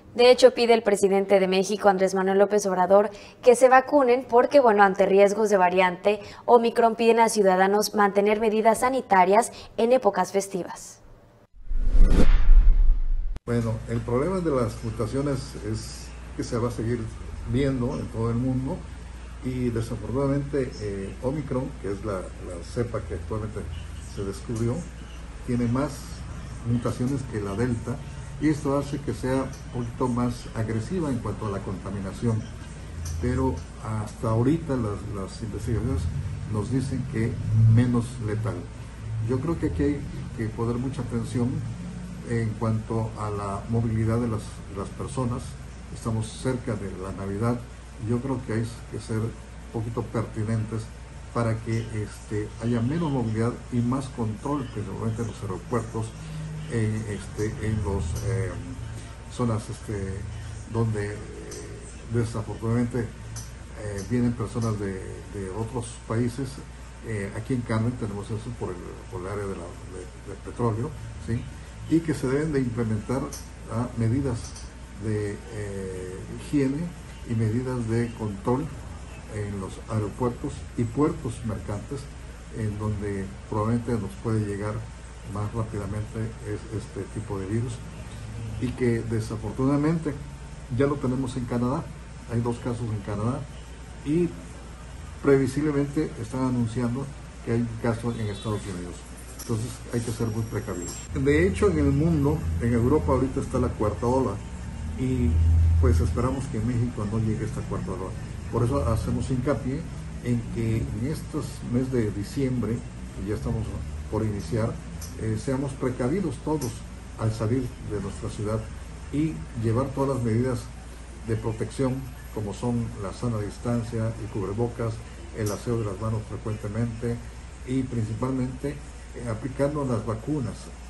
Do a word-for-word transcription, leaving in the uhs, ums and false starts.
De hecho, pide el presidente de México, Andrés Manuel López Obrador, que se vacunen porque, bueno, ante riesgos de variante Omicron, piden a ciudadanos mantener medidas sanitarias en épocas festivas. Bueno, el problema de las mutaciones es que se va a seguir viendo en todo el mundo y desafortunadamente eh, Omicron, que es la, la cepa que actualmente se descubrió, tiene más mutaciones que la Delta y esto hace que sea un poquito más agresiva en cuanto a la contaminación. Pero hasta ahorita las, las investigaciones nos dicen que menos letal. Yo creo que aquí hay que poner mucha atención en cuanto a la movilidad de las, las personas. Estamos cerca de la Navidad y yo creo que hay que ser un poquito pertinentes para que este, haya menos movilidad y más control, principalmente en los aeropuertos, en, este, en las eh, zonas este, donde eh, desafortunadamente eh, vienen personas de, de otros países. Eh, aquí en Carmen tenemos eso por el, por el área de la, de, del petróleo, ¿sí? Y que se deben de implementar ¿ah? medidas de eh, higiene y medidas de control en los aeropuertos y puertos mercantes, en donde probablemente nos puede llegar más rápidamente es, este tipo de virus, y que desafortunadamente ya lo tenemos en Canadá. Hay dos casos en Canadá y previsiblemente están anunciando que hay un caso en Estados Unidos. Entonces hay que ser muy precavidos. De hecho, en el mundo, en Europa ahorita está la cuarta ola y pues esperamos que en México no llegue esta cuarta ola. Por eso hacemos hincapié en que en estos meses de diciembre, que ya estamos por iniciar, eh, seamos precavidos todos al salir de nuestra ciudad y llevar todas las medidas de protección, como son la sana distancia, el cubrebocas, el aseo de las manos frecuentemente y principalmente eh, aplicando las vacunas.